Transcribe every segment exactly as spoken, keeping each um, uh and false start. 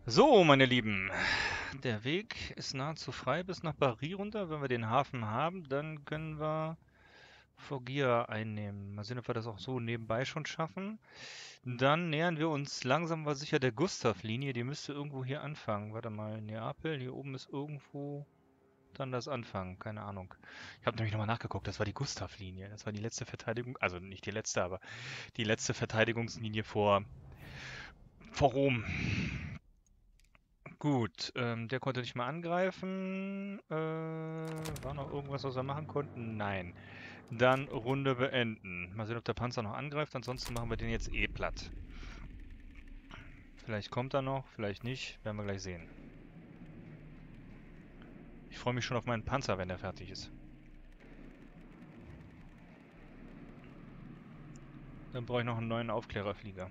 So, meine Lieben, der Weg ist nahezu frei bis nach Paris runter. Wenn wir den Hafen haben, dann können wir Foggia einnehmen. Mal sehen, ob wir das auch so nebenbei schon schaffen. Dann nähern wir uns langsam aber sicher der Gustav-Linie. Die müsste irgendwo hier anfangen. Warte mal, Neapel, hier oben ist irgendwo dann das Anfangen. Keine Ahnung. Ich habe nämlich nochmal nachgeguckt, das war die Gustav-Linie. Das war die letzte Verteidigung, also nicht die letzte, aber die letzte Verteidigungslinie vor, vor Rom. Gut, ähm, der konnte nicht mal angreifen. Äh, war noch irgendwas, was wir machen konnten? Nein. Dann Runde beenden. Mal sehen, ob der Panzer noch angreift. Ansonsten machen wir den jetzt eh platt. Vielleicht kommt er noch, vielleicht nicht. Werden wir gleich sehen. Ich freue mich schon auf meinen Panzer, wenn er fertig ist. Dann brauche ich noch einen neuen Aufklärerflieger.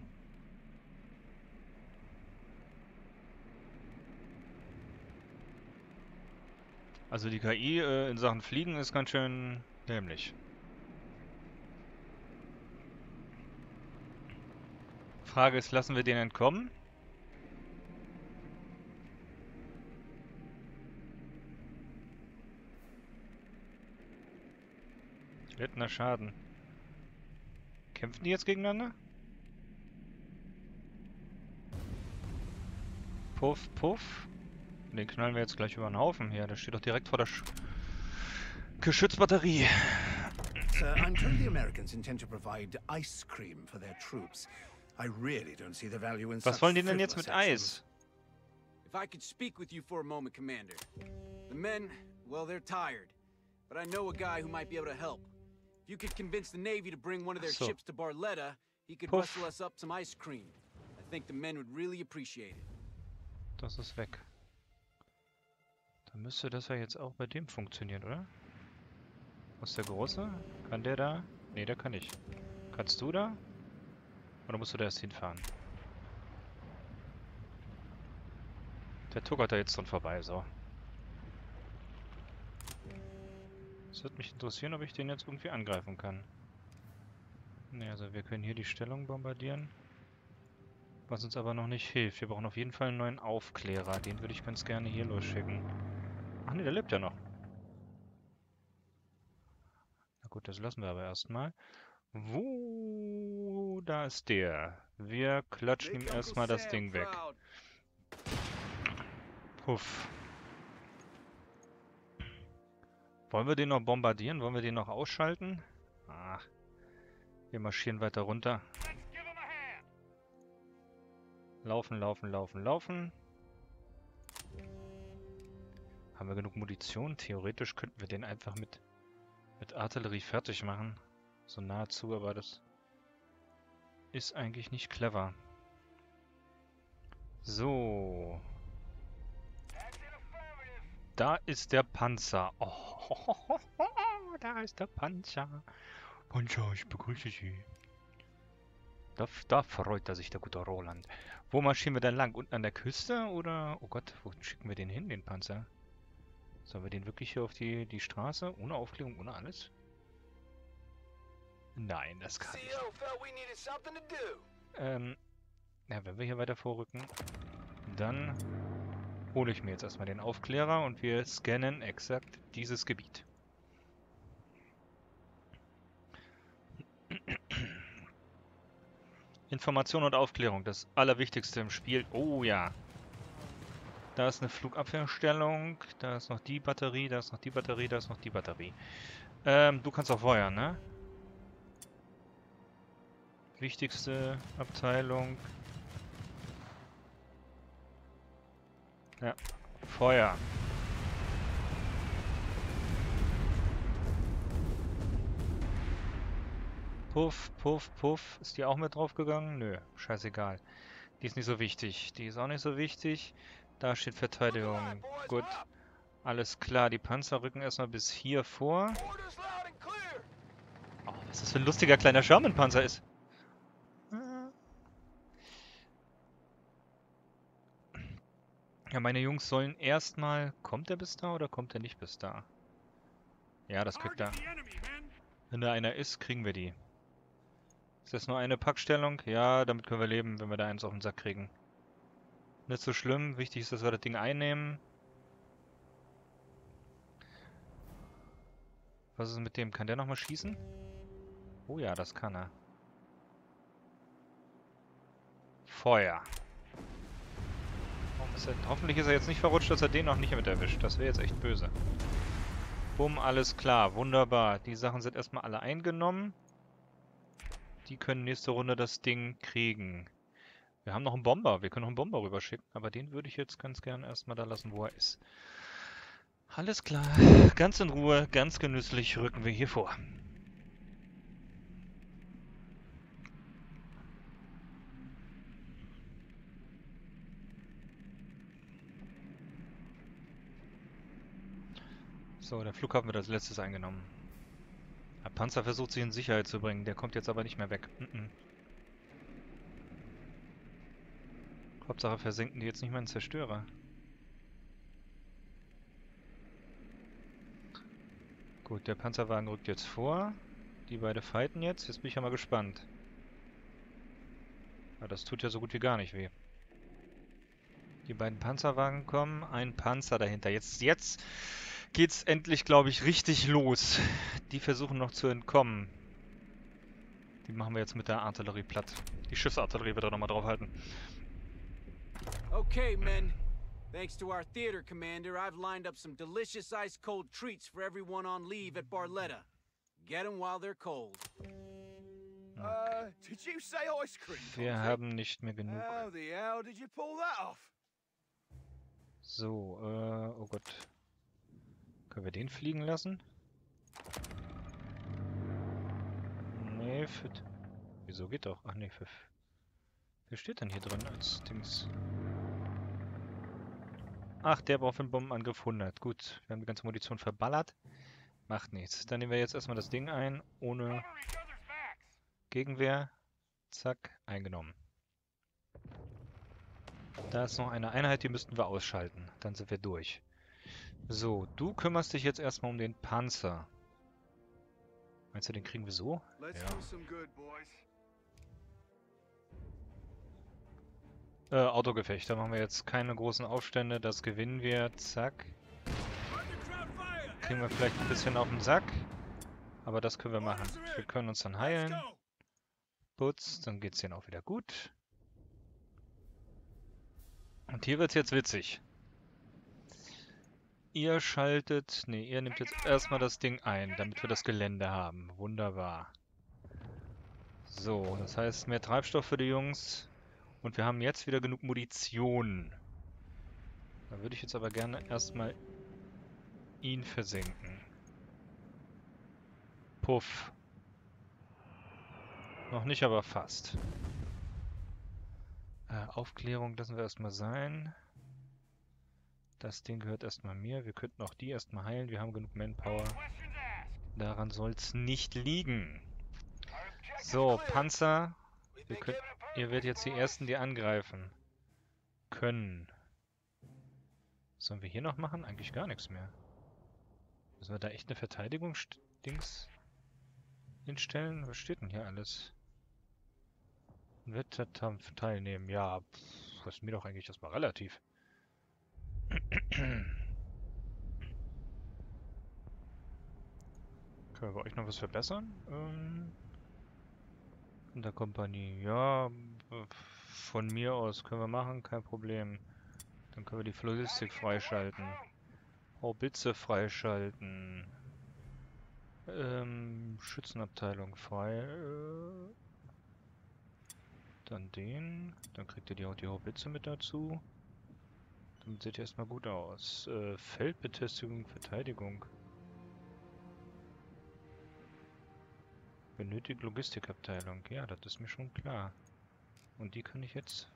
Also die K I äh, in Sachen Fliegen ist ganz schön dämlich. Frage ist, lassen wir den entkommen? Erlittener Schaden. Kämpfen die jetzt gegeneinander? Puff, puff. Den knallen wir jetzt gleich über den Haufen hier. Der steht doch direkt vor der Sch Geschützbatterie. Sir, I'm told the Americans intend to provide ice cream for their troops. I really don't see the value in Was such wollen die denn jetzt frivolous mit actions. Eis? If I could speak with you for a moment, Commander. The men, well, they're tired. But I know a guy who might be able to help. If you could convince the Navy to bring one of their So. ships to Barletta, he could Puff. rustle us up some ice cream. I think the men would really appreciate it. Das ist weg. Dann müsste das ja jetzt auch bei dem funktionieren, oder? Was ist der Große? Kann der da? Ne, der kann nicht. Kannst du da? Oder musst du da erst hinfahren? Der tuckert da jetzt dran vorbei, so. Es würde mich interessieren, ob ich den jetzt irgendwie angreifen kann. Ne, also wir können hier die Stellung bombardieren. Was uns aber noch nicht hilft. Wir brauchen auf jeden Fall einen neuen Aufklärer. Den würde ich ganz gerne hier losschicken. Ach ne, der lebt ja noch. Na gut, das lassen wir aber erstmal. Wo? Da ist der. Wir klatschen ihm erstmal das Ding weg. Puff. Wollen wir den noch bombardieren? Wollen wir den noch ausschalten? Ach. Wir marschieren weiter runter. Laufen, laufen, laufen, laufen. Haben wir genug Munition? Theoretisch könnten wir den einfach mit, mit Artillerie fertig machen. So nahezu, aber das ist eigentlich nicht clever. So. Da ist der Panzer. Oh, da ist der Panzer. Panzer, ich begrüße Sie. Da, da freut er sich, der gute Roland. Wo marschieren wir denn lang? Unten an der Küste? Oder, oh Gott, wo schicken wir den hin, den Panzer? Sollen wir den wirklich hier auf die, die Straße? Ohne Aufklärung, ohne alles? Nein, das kann ich nicht. Ähm, ja, wenn wir hier weiter vorrücken, dann hole ich mir jetzt erstmal den Aufklärer und wir scannen exakt dieses Gebiet. Information und Aufklärung, das Allerwichtigste im Spiel. Oh ja. Da ist eine Flugabwehrstellung, da ist noch die Batterie, da ist noch die Batterie, da ist noch die Batterie. Ähm, du kannst auch feuern, ne? Wichtigste Abteilung. Ja, Feuer. Puff, puff, puff. Ist die auch mit draufgegangen? Nö, scheißegal. Die ist nicht so wichtig. Die ist auch nicht so wichtig. Da steht Verteidigung. Gut. Alles klar, die Panzer rücken erstmal bis hier vor. Oh, was das für ein lustiger kleiner Sherman-Panzer ist. Ja, meine Jungs sollen erstmal... Kommt er bis da oder kommt er nicht bis da? Ja, das kriegt er. Wenn da einer ist, kriegen wir die. Ist das nur eine Packstellung? Ja, damit können wir leben, wenn wir da eins auf den Sack kriegen. Nicht so schlimm. Wichtig ist, dass wir das Ding einnehmen. Was ist mit dem? Kann der nochmal schießen? Oh ja, das kann er. Feuer. Warum ist er, hoffentlich ist er jetzt nicht verrutscht, dass er den noch nicht mit erwischt. Das wäre jetzt echt böse. Bumm, alles klar. Wunderbar. Die Sachen sind erstmal alle eingenommen. Die können nächste Runde das Ding kriegen. Wir haben noch einen Bomber. Wir können noch einen Bomber rüberschicken. Aber den würde ich jetzt ganz gern erstmal da lassen, wo er ist. Alles klar. Ganz in Ruhe, ganz genüsslich rücken wir hier vor. So, der Flughafen wird als letztes eingenommen. Der Panzer versucht sich in Sicherheit zu bringen. Der kommt jetzt aber nicht mehr weg. Mm-mm. Hauptsache versenken die jetzt nicht mehr einen Zerstörer. Gut, der Panzerwagen rückt jetzt vor. Die beiden fighten jetzt. Jetzt bin ich ja mal gespannt. Aber das tut ja so gut wie gar nicht weh. Die beiden Panzerwagen kommen. Ein Panzer dahinter. Jetzt, jetzt geht's endlich, glaube ich, richtig los. Die versuchen noch zu entkommen. Die machen wir jetzt mit der Artillerie platt. Die Schiffsartillerie wird auch nochmal draufhalten. Okay, men. Thanks to our theater commander, I've lined up some delicious ice-cold treats for everyone on leave at Barletta. Get them while they're cold. Uh, did you say ice cream? Wir haben nicht mehr genug. How the hell did you pull that off? So, äh, oh Gott. Können wir den fliegen lassen? Nee, für... Wieso geht doch? Ach nee, für... Wer steht denn hier drin als Dings? Ach, der braucht für den Bombenangriff hundert. Gut, wir haben die ganze Munition verballert. Macht nichts. Dann nehmen wir jetzt erstmal das Ding ein, ohne Gegenwehr. Zack, eingenommen. Da ist noch eine Einheit, die müssten wir ausschalten. Dann sind wir durch. So, du kümmerst dich jetzt erstmal um den Panzer. Meinst du, den kriegen wir so? Ja. Äh, Autogefecht. Da machen wir jetzt keine großen Aufstände. Das gewinnen wir. Zack. Kriegen wir vielleicht ein bisschen auf den Sack. Aber das können wir machen. Wir können uns dann heilen. Putz, dann geht's denen auch wieder gut. Und hier wird's jetzt witzig. Ihr schaltet... Ne, ihr nehmt jetzt erstmal das Ding ein, damit wir das Gelände haben. Wunderbar. So, das heißt mehr Treibstoff für die Jungs. Und wir haben jetzt wieder genug Munition. Da würde ich jetzt aber gerne erstmal ihn versenken. Puff. Noch nicht, aber fast. Äh, Aufklärung lassen wir erstmal sein. Das Ding gehört erstmal mir. Wir könnten auch die erstmal heilen. Wir haben genug Manpower. Daran soll es nicht liegen. So, Panzer. Wir können, ihr werdet jetzt die ersten, die angreifen können. Was sollen wir hier noch machen? Eigentlich gar nichts mehr. Müssen wir da echt eine Verteidigungsdings hinstellen? Was steht denn hier alles? Wettkampf teilnehmen. Ja, pff, das ist mir doch eigentlich erstmal relativ. Können wir bei euch noch was verbessern? Ähm, in der Kompanie. Ja, von mir aus können wir machen, kein Problem. Dann können wir die Logistik freischalten. Haubitze freischalten. Ähm, Schützenabteilung frei. Äh, dann den. Dann kriegt ihr die, die Haubitze mit dazu. Damit sieht ihr erstmal gut aus. Äh, Feldbefestigung, Verteidigung. Benötigt Logistikabteilung. Ja, das ist mir schon klar. Und die kann ich jetzt...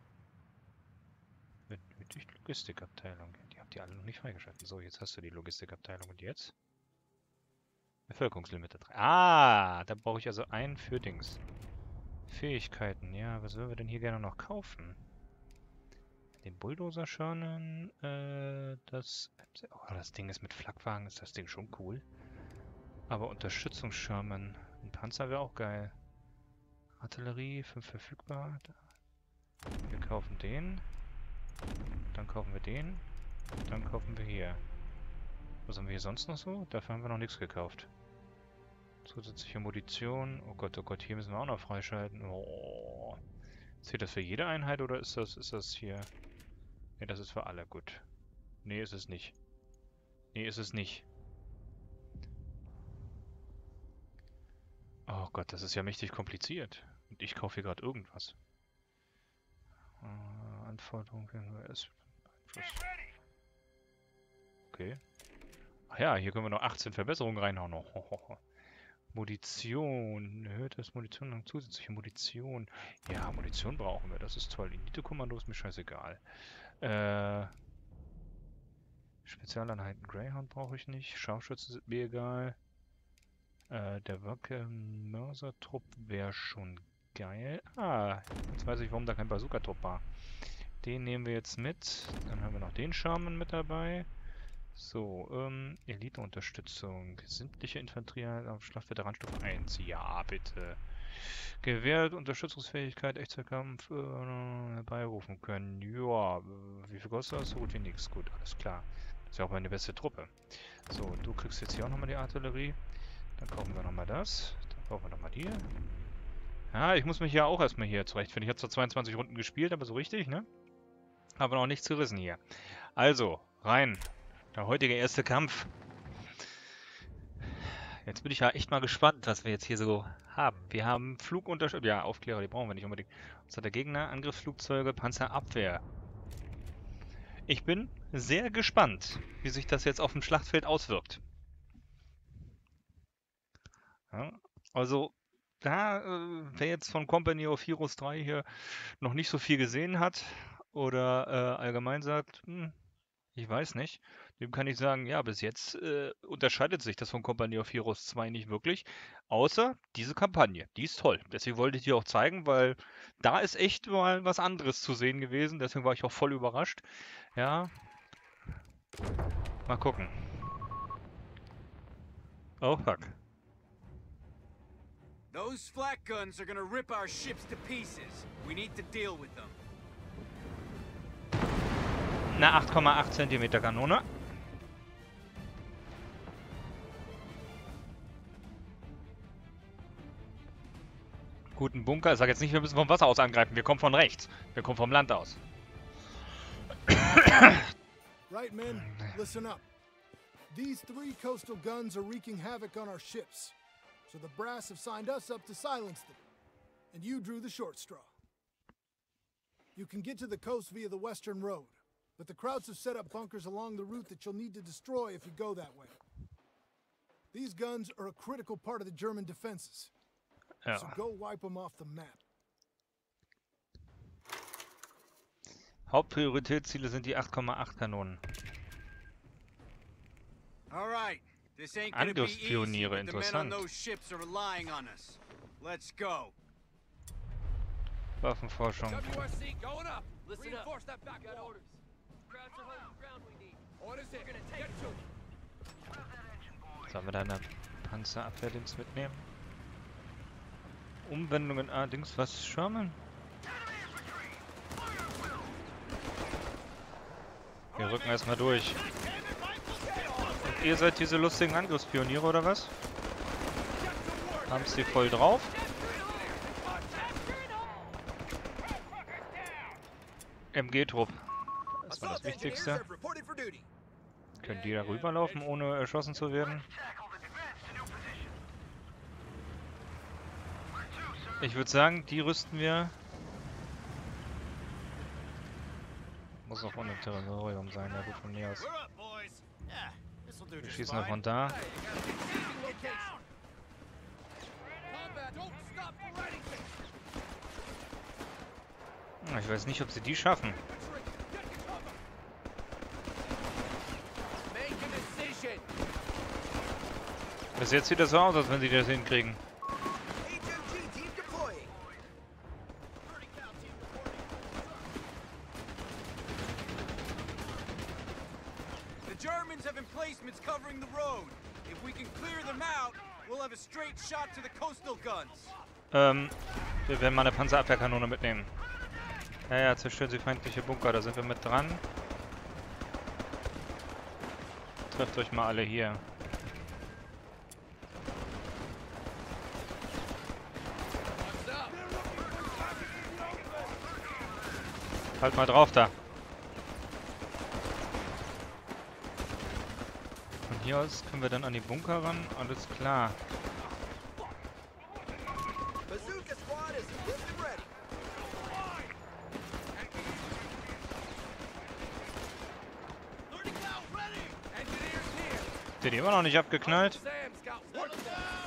Benötigt Logistikabteilung. Die habt ihr alle noch nicht freigeschaltet. So, jetzt hast du die Logistikabteilung. Und jetzt? Bevölkerungslimite drei. Ah, da brauche ich also einen für Dings. Fähigkeiten. Ja, was sollen wir denn hier gerne noch kaufen? Den Bulldozer schon. Äh, das... Oh, das Ding ist mit Flakwagen. Ist das Ding schon cool. Aber Unterstützungsschirmen. Ein Panzer wäre auch geil. Artillerie, fünf verfügbar. Wir kaufen den. kaufen wir den. Dann kaufen wir hier. Was haben wir hier sonst noch so? Dafür haben wir noch nichts gekauft. Zusätzliche Munition. Oh Gott, oh Gott, hier müssen wir auch noch freischalten. Oh. Zählt das für jede Einheit oder ist das, ist das hier... Ne, das ist für alle, gut. Nee, ist es nicht. Nee, ist es nicht. Oh Gott, das ist ja mächtig kompliziert. Und ich kaufe hier gerade irgendwas. Uh, Anforderungen für N U S. Okay. Ach ja, hier können wir noch achtzehn Verbesserungen reinhauen. Oh, oh, oh. Munition. Erhöht das Munition und zusätzliche Munition. Ja, Munition brauchen wir. Das ist toll. Elite-Kommando ist mir scheißegal. Äh... Spezialeinheiten Greyhound brauche ich nicht. Scharfschütze sind mir egal. Äh, der Wacke-Mörser-Trupp wäre schon geil. Ah, jetzt weiß ich, warum da kein Bazooka-Trupp war. Den nehmen wir jetzt mit. Dann haben wir noch den Schaman mit dabei. So, ähm, Elite-Unterstützung. Sämtliche Infanterie auf Schlachtveteranstufe eins. Ja, bitte. Gewehr, Unterstützungsfähigkeit, Echtzeitkampf äh, herbeirufen können. Ja, wie viel kostet das? So gut wie nichts. Gut, alles klar. Das ist ja auch meine beste Truppe. So, du kriegst jetzt hier auch nochmal die Artillerie. Dann kaufen wir nochmal das. Dann kaufen wir nochmal die. Ja, ich muss mich ja auch erstmal hier zurechtfinden. Ich habe zwar zweiundzwanzig Runden gespielt, aber so richtig, ne? Aber noch nichts gerissen hier. Also, rein. Der heutige erste Kampf. Jetzt bin ich ja echt mal gespannt, was wir jetzt hier so haben. Wir haben Flugunterstützung. Ja, Aufklärer, die brauchen wir nicht unbedingt. Was hat der Gegner? Angriffsflugzeuge, Panzerabwehr. Ich bin sehr gespannt, wie sich das jetzt auf dem Schlachtfeld auswirkt. Ja, also, da, äh, wer jetzt von Company of Heroes drei hier noch nicht so viel gesehen hat oder äh, allgemein sagt, hm, ich weiß nicht, dem kann ich sagen, ja, bis jetzt äh, unterscheidet sich das von Company of Heroes zwei nicht wirklich, außer diese Kampagne, die ist toll. Deswegen wollte ich die auch zeigen, weil da ist echt mal was anderes zu sehen gewesen, deswegen war ich auch voll überrascht. Ja, mal gucken. Oh, fuck. Those flak guns are gonna rip our ships to pieces. We need to deal with them. Eine acht Komma acht Zentimeter Kanone. Guten Bunker. Ich sage jetzt nicht, wir müssen vom Wasser aus angreifen. Wir kommen von rechts. Wir kommen vom Land aus. Right, men, listen up. These three coastal guns are wreaking havoc on our ships. So the brass have signed us up to silence them. And you drew the short straw. You can get to the coast via the western road. But the Krauts have set up bunkers along the route that you'll need to destroy if you go that way. These guns are a critical part of the German defenses. Ja. So go wipe them off the map. Hauptprioritätsziele sind die acht Komma acht Kanonen. All right. This ain't gonna be easy, Angriffspioniere, but the men on interessant. those ships are relying on us. Let's go. Waffenforschung. W R C going up. Listen Reinforce up. That back got orders. Crowds are holding ground we need. Orders in. Gonna take it to them. Sollen wir da eine Panzerabwehrdings mitnehmen? Umwendungen allerdings, was Sherman? Wir rücken erstmal durch. Und ihr seid diese lustigen Angriffspioniere oder was? Haben sie voll drauf? M G-Trupp. Das war das Wichtigste. Können die da rüberlaufen, ohne erschossen zu werden? Ich würde sagen, die rüsten wir. Muss auch ohne Territorium sein, ja gut, von mir aus. Wir schießen noch von da. Ich weiß nicht, ob sie die schaffen. Bis jetzt sieht das so aus, als wenn sie das hinkriegen. The Germans have emplacements covering the road. If we can clear them out, we'll have a straight shot to the coastal guns. Ähm, wir werden mal eine Panzerabwehrkanone mitnehmen. Ja, ja, zerstören sie feindliche Bunker, da sind wir mit dran. Trefft euch mal alle hier. Halt mal drauf da. Von hier aus können wir dann an die Bunker ran. Alles klar. Bazooka squad is equipped and ready. Habt ihr die immer noch nicht abgeknallt? Sam's got work to do.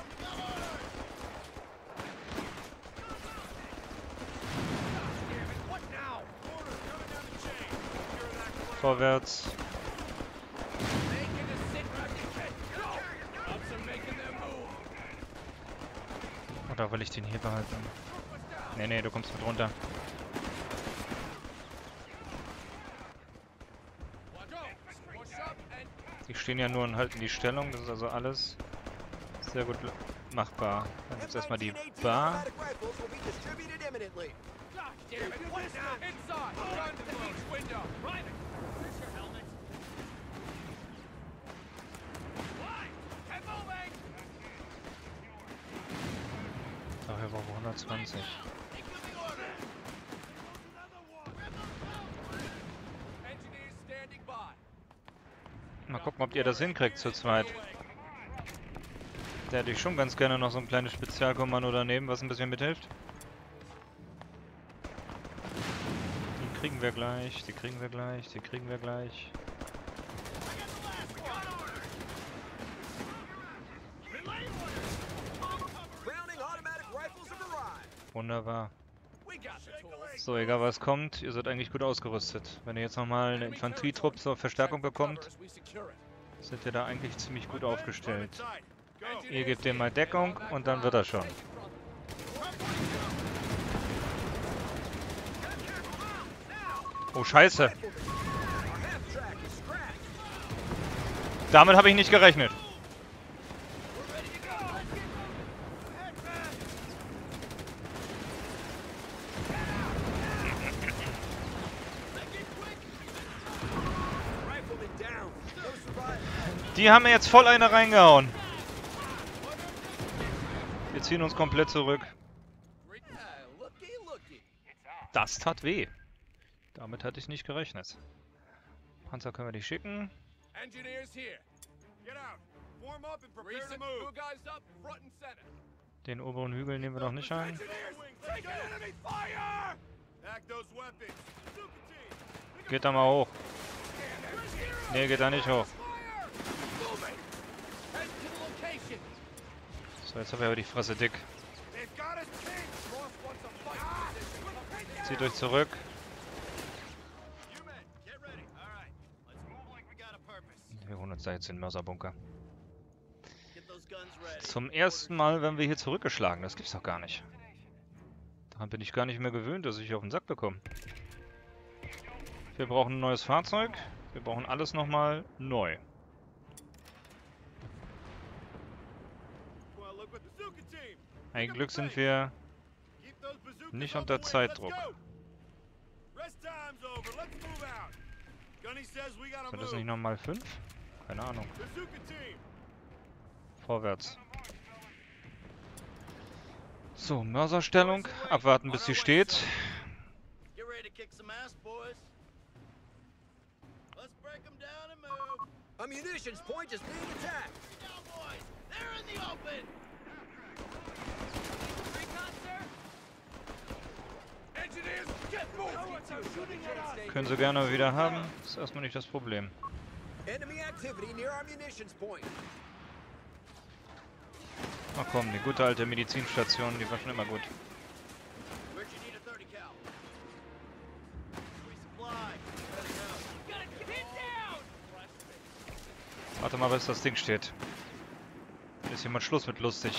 What now? Orders coming down the chain. Secure that corner. Vorwärts. Making a sit rep. Go. Ups are making them move. Oder will ich den hier behalten? Nee, nee, du kommst mit runter. Die stehen ja nur und halten die Stellung, das ist also alles sehr gut machbar. Dann jetzt erstmal die Bar. Daher brauchen wir hundertzwanzig. Mal gucken, ob ihr das hinkriegt zu zweit. Da hätte ich schon ganz gerne noch so ein kleines Spezialkommando daneben, was ein bisschen mithilft. Die kriegen wir gleich, die kriegen wir gleich, die kriegen wir gleich. Wunderbar. So, egal was kommt, ihr seid eigentlich gut ausgerüstet. Wenn ihr jetzt nochmal eine Infanterietruppe zur Verstärkung bekommt, sind ihr da eigentlich ziemlich gut aufgestellt. Ihr gebt dem mal Deckung und dann wird er schon. Oh, scheiße. Damit habe ich nicht gerechnet. Die haben mir jetzt voll eine reingehauen. Wir ziehen uns komplett zurück. Das tat weh. Damit hatte ich nicht gerechnet. Panzer können wir nicht schicken. Den oberen Hügel nehmen wir noch nicht ein. Geht da mal hoch. Ne, geht da nicht hoch. So, jetzt haben wir aber die Fresse dick. Zieht euch zurück. Wir holen uns da jetzt den Mörserbunker. Zum ersten Mal werden wir hier zurückgeschlagen. Das gibt's doch gar nicht. Daran bin ich gar nicht mehr gewöhnt, dass ich auf den Sack bekomme. Wir brauchen ein neues Fahrzeug. Wir brauchen alles nochmal neu. Ein Glück sind wir nicht unter Zeitdruck. Sind das nicht nochmal fünf? Keine Ahnung. Vorwärts. So, Mörserstellung. Abwarten, bis sie steht. Ammunitions point is being attacked. Down, boys. They're in the open. Recon, sir. Engineers, get moving. Können sie gerne wieder haben. Ist erstmal nicht das Problem. Enemy activity near ammunitions point. Ach komm, die gute alte Medizinstation, die war schon immer gut. Warte mal, bis das Ding steht. Ist jemand Schluss mit lustig.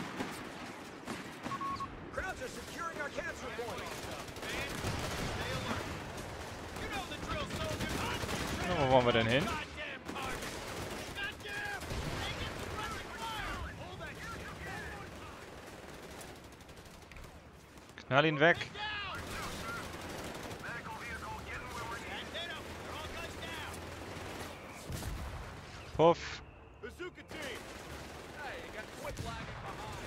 Na, wo wollen wir denn hin? Knall ihn weg. Puff. Bazooka team. Hey, you got quit lagging behind.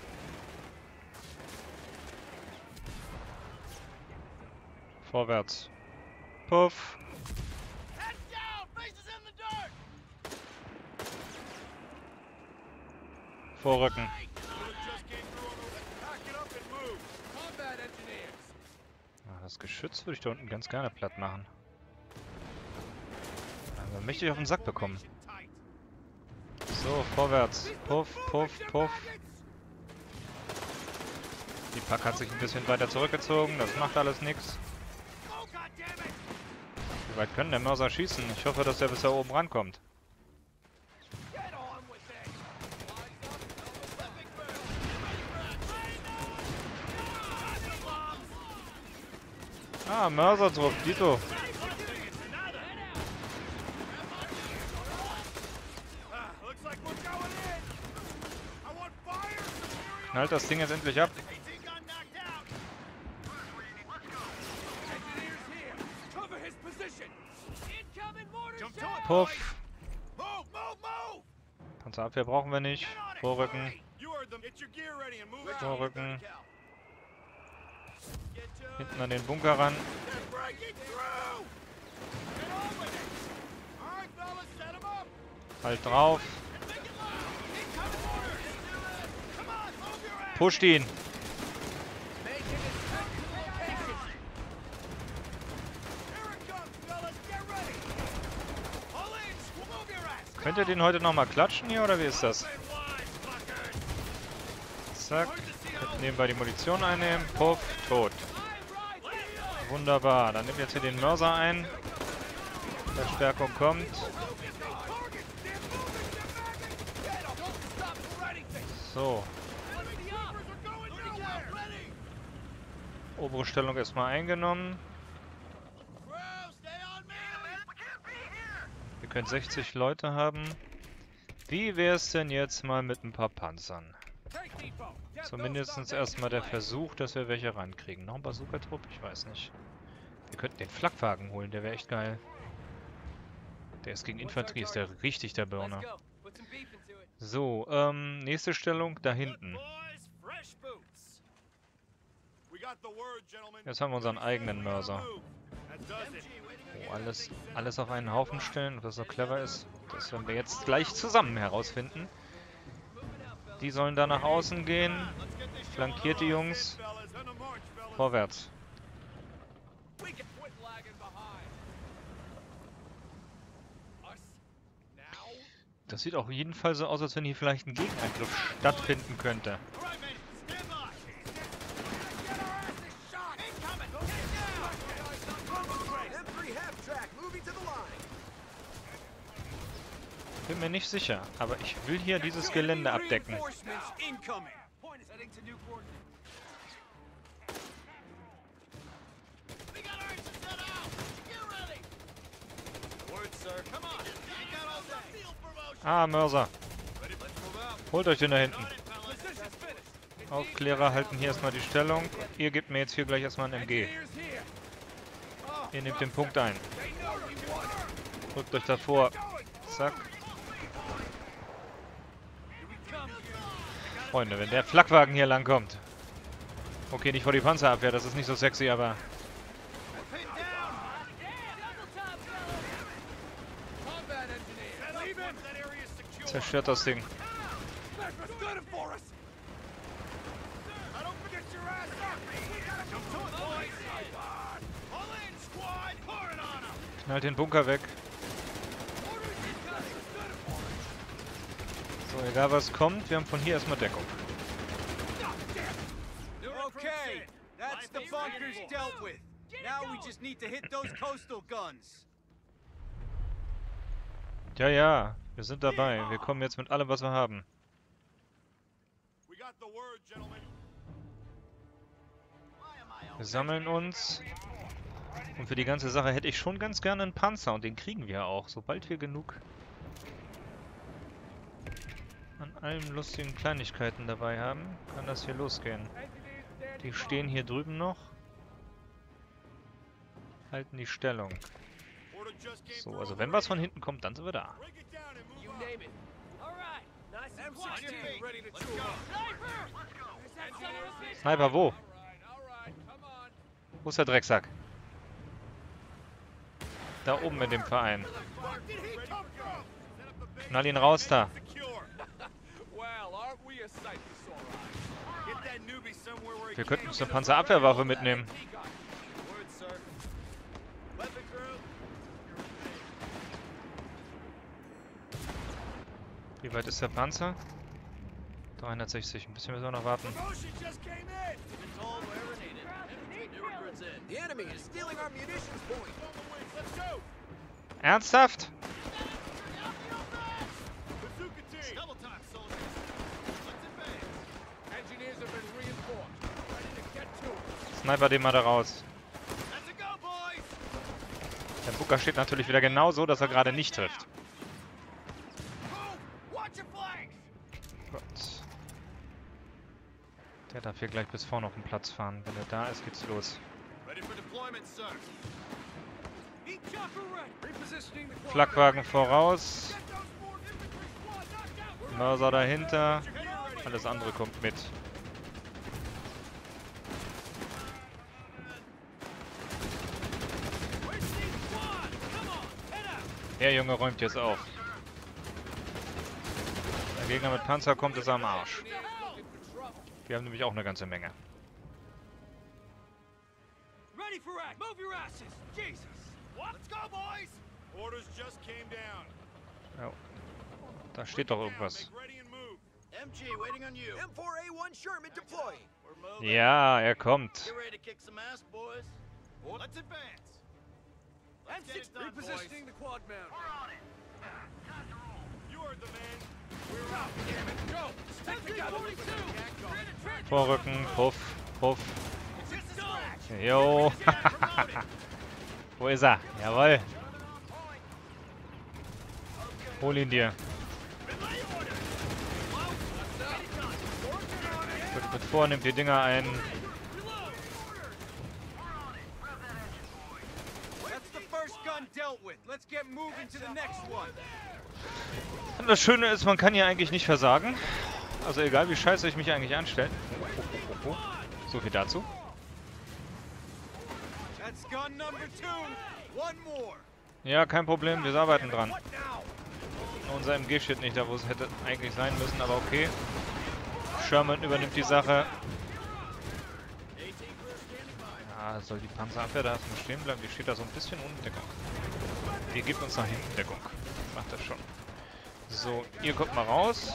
Vorwärts. Puff. Head down, faces in the dirt. Vorrücken. Just came through on the pack it up and move. Combat engineers. Ah, das Geschütz würde ich da unten ganz gerne platt machen. Also möchte ich auf den Sack bekommen. So, vorwärts. Puff, puff, puff. Die Pack hat sich ein bisschen weiter zurückgezogen. Das macht alles nichts. Wie weit können der Mörser schießen? Ich hoffe, dass der bis da oben rankommt. Ah, Mörserdruck, Dito. Knallt das Ding jetzt endlich ab. Puff. Panzerabwehr brauchen wir nicht. Vorrücken. Vorrücken. Hinten an den Bunker ran. Halt drauf. Pusht ihn. Könnt ihr den heute nochmal klatschen hier, oder wie ist das? Zack. Könnt nebenbei die Munition einnehmen. Puff, tot. Wunderbar. Dann nimmt jetzt hier den Mörser ein. Verstärkung kommt. So. Obere Stellung erstmal eingenommen. Wir können sechzig Leute haben. Wie wäre es denn jetzt mal mit ein paar Panzern? Zumindest erstmal der Versuch, dass wir welche rankriegen. Noch ein Bazooka-Trupp? Ich weiß nicht. Wir könnten den Flakwagen holen, der wäre echt geil. Der ist gegen Infanterie, ist der richtig der Burner. So, ähm, nächste Stellung da hinten. Jetzt haben wir unseren eigenen Mörser. Oh, alles, alles auf einen Haufen stellen, was so clever ist. Das werden wir jetzt gleich zusammen herausfinden. Die sollen da nach außen gehen. Flankiert die Jungs. Vorwärts. Das sieht auch auf jeden Fall so aus, als wenn hier vielleicht ein Gegenangriff stattfinden könnte. Bin mir nicht sicher, aber ich will hier dieses Gelände abdecken. Ah, Mörser. Holt euch den da hinten. Aufklärer halten hier erstmal die Stellung. Ihr gebt mir jetzt hier gleich erstmal ein M G. Ihr nehmt den Punkt ein. Drückt euch davor. Zack. Freunde, wenn der Flakwagen hier langkommt. Okay, nicht vor die Panzerabwehr, das ist nicht so sexy, aber... Zerstört das Ding. Knallt den Bunker weg. So, egal was kommt, wir haben von hier erstmal Deckung. Okay, that's the bunkers dealt with. Now we just need to hit those coastal guns. Ja, ja, wir sind dabei. Wir kommen jetzt mit allem, was wir haben. Wir sammeln uns. Und für die ganze Sache hätte ich schon ganz gerne einen Panzer. Und den kriegen wir auch, sobald wir genug an allen lustigen Kleinigkeiten dabei haben, kann das hier losgehen. Die stehen hier drüben noch. Halten die Stellung. So, also wenn was von hinten kommt, dann sind wir da. name it. All right. Nice and M quiet. sixteen ready to chew up. Sniper! There's that son of a bitch. Sniper, wo? All right, all right, come on. Wo ist der Drecksack? Da oben in dem Verein. Where did he come from? Knall ihn raus da. Well, aren't we a sight to soar eyes? Get that newbie somewhere where he Wir can't könnten uns eine get Panzerabwehrwaffe mitnehmen. Word, sir. Weapon crew. Wie weit ist der Panzer? dreihundertsechzig. Ein bisschen müssen wir noch warten. Promotion just came in. Been told wherever needed. New recruits in. The enemy is stealing our munitions point. Let's go. Ernsthaft? Bazooka team. Double time, soldiers. Let's advance. Engineers have been reinforced. Ready to get to it. Sniper den mal da raus. Let's go, boys. Der Booker steht natürlich wieder genau so, dass er gerade nicht trifft. Watch your flanks. Gott. Der darf hier gleich bis vorne auf den Platz fahren. Wenn er da ist, geht's los. Ready for deployment, sir. Eat chopper ready. Repositioning the quad. Flakwagen voraus. Get those more infantry squad knocked out. Mörser dahinter. Alles andere kommt mit. Where's the squad? Come on, head out. Der Junge räumt jetzt auf. Der Gegner mit Panzer kommt, ist am Arsch. Wir haben nämlich auch eine ganze Menge. Ready for act. Move your asses. Jesus. What? Let's go, boys. Orders just came down. Ja. Da steht doch irgendwas. Make ready and move. M G waiting on you. M four A one Sherman deploying. We're moving. Ja, er kommt. Get ready to kick some ass, boys. Let's advance. M six repositioning the quad mount. We're on it. You heard the man. We're out. Damn it. Go. Stick together. Vorrücken, Puff, Puff. This is Flash. Jo. Wo ist er? Jawohl. Hol ihn dir. Rückt mit vor, nimmt die Dinger ein. That's the first gun dealt with. Let's get moving to the next one. Und das Schöne ist, man kann hier eigentlich nicht versagen. Also egal, wie scheiße ich mich eigentlich anstelle. Oh, oh, oh, oh. So viel dazu. That's gun number two. One more. Ja, kein Problem, wir arbeiten dran. What now? Unser M G steht nicht da, wo es hätte eigentlich sein müssen, aber okay. Sherman übernimmt die Sache. Ja, soll die Panzerabwehr da erstmal stehen bleiben? Die steht da so ein bisschen ohne Deckung. Die gibt uns nach hinten Deckung. Macht das schon. So, ihr kommt mal raus.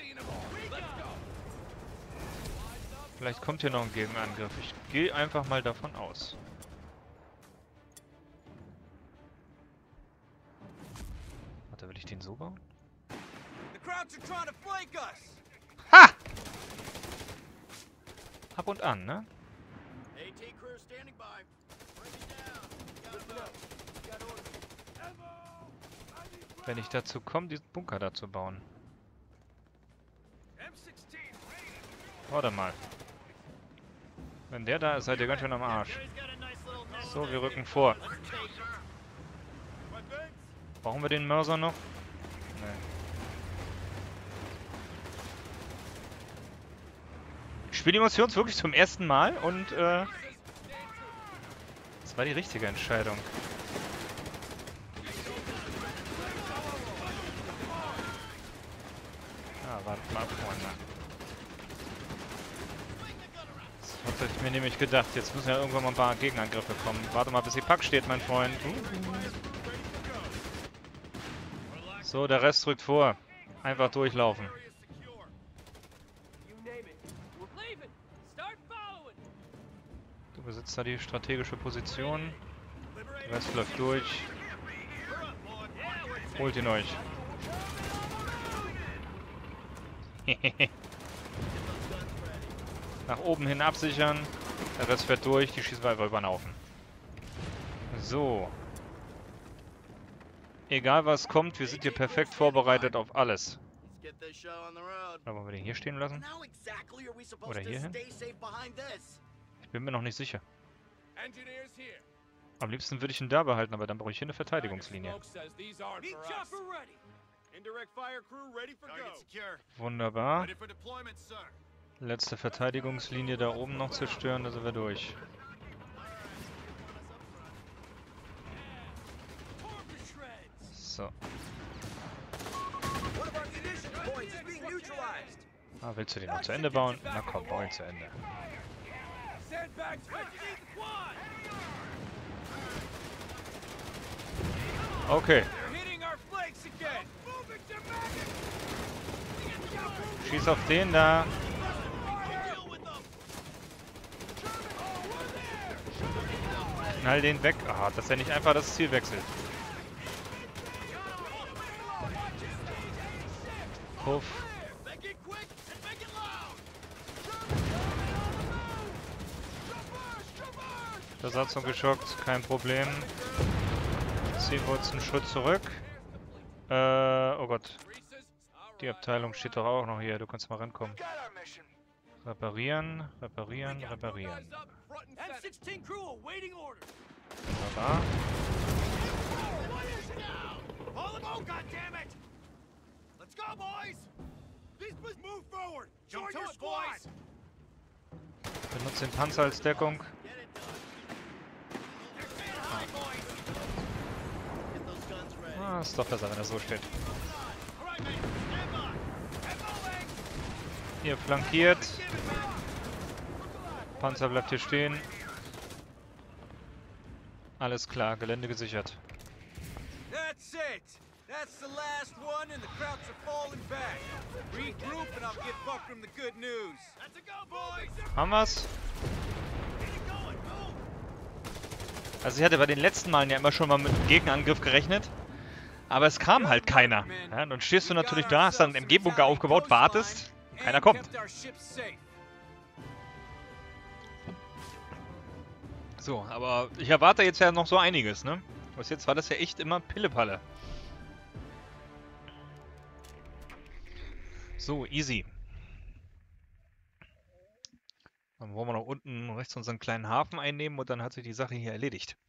Vielleicht kommt hier noch ein Gegenangriff. Ich gehe einfach mal davon aus. Warte, will ich den so bauen? The crowds are trying to flank us. Ha! Ab und an, ne? AT crew standing by. Bring it down. Got orders. Wenn ich dazu komme, diesen Bunker da zu bauen. M sixteen ready. Warte mal. Wenn der da ist, seid ihr ganz schön am Arsch. So, wir rücken vor. Brauchen wir den Mörser noch? Nee. Ich spiele die Missions wirklich zum ersten Mal und äh, das war die richtige Entscheidung. Ah, warte mal ab, Freunde. Das hätte ich mir nämlich gedacht. Jetzt müssen ja irgendwann mal ein paar Gegenangriffe kommen. Warte mal, bis die Pack steht, mein Freund. So, der Rest rückt vor. Einfach durchlaufen. You name it. We're leaving. Start following. Du besitzt da die strategische Position. Der Rest läuft durch. Holt ihn euch. Nach oben hin absichern. Der Rest fährt durch. Die schießen wir einfach über den Haufen. So. Egal was kommt, wir sind hier perfekt vorbereitet auf alles. Oder wollen wir den hier stehen lassen? Oder hier hin? Ich bin mir noch nicht sicher. Engineers here. Am liebsten würde ich ihn da behalten, aber dann brauche ich hier eine Verteidigungslinie. Smoke says these aren't Meet for us. chopper ready. Indirect fire crew ready for Target go. secure. Wunderbar. Ready for deployment, sir. Letzte Verteidigungslinie da oben noch zerstören, da sind wir durch. So. One of our munitions points is being neutralized. Ah, willst du den noch zu Ende bauen? Na komm, bau ihn zu Ende. Sandbags underneath the quad. Okay. They're hitting our flanks again. Moving to Maggin. Schieß auf den da. Deal with them. Knall den weg. Ah, dass er nicht einfach das Ziel wechselt. Puff. Make it quick and make it loud. Besatzung geschockt, kein Problem. Ziehen wir uns einen Schritt zurück. Äh, oh Gott. Die Abteilung steht doch auch noch hier. Du kannst mal rankommen. Reparieren, reparieren, reparieren. M sixteen crew awaiting orders. Wunderbar. All of oh, goddammit! Let's go, boys! These boys move forward! Join your squad! Benutzt den Panzer als Deckung. Ah, ist doch besser, wenn er so steht. Ihr flankiert. Panzer bleibt hier stehen. Alles klar, Gelände gesichert. That's it! That's the last one and the Krauts are falling back. Regroup and I'll give Buckram the good news. That's a go, boys! Haben wir's? Also ich hatte bei den letzten Malen ja immer schon mal mit einem Gegenangriff gerechnet. Aber es kam halt keiner. Ja, dann stehst du natürlich da, hast dann einen M G-Bunker aufgebaut, wartest, und keiner kommt. So, aber ich erwarte jetzt ja noch so einiges, ne? Bis jetzt war das ja echt immer Pillepalle. So, easy. Dann wollen wir noch unten rechts unseren kleinen Hafen einnehmen und dann hat sich die Sache hier erledigt.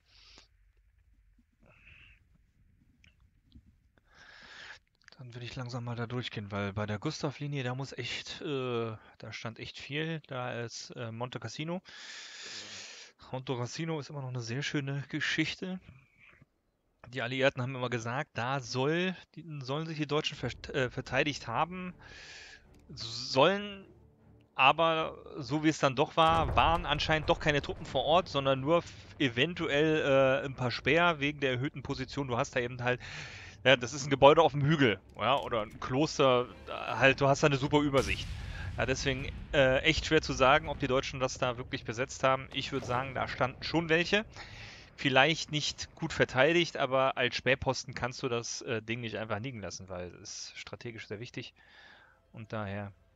Dann will ich langsam mal da durchgehen, weil bei der Gustav-Linie, da muss echt, äh, da stand echt viel. Da ist äh, Monte Cassino. Monte Cassino ist immer noch eine sehr schöne Geschichte. Die Alliierten haben immer gesagt, da soll, die, sollen sich die Deutschen ver äh, verteidigt haben, sollen aber, so wie es dann doch war, waren anscheinend doch keine Truppen vor Ort, sondern nur eventuell äh, ein paar Speer wegen der erhöhten Position. Du hast da eben halt, ja, das ist ein Gebäude auf dem Hügel, ja, oder ein Kloster, halt, du hast da eine super Übersicht. Ja, deswegen äh, echt schwer zu sagen, ob die Deutschen das da wirklich besetzt haben. Ich würde sagen, da standen schon welche. Vielleicht nicht gut verteidigt, aber als Spähposten kannst du das äh, Ding nicht einfach liegen lassen, weil es ist strategisch sehr wichtig. Und daher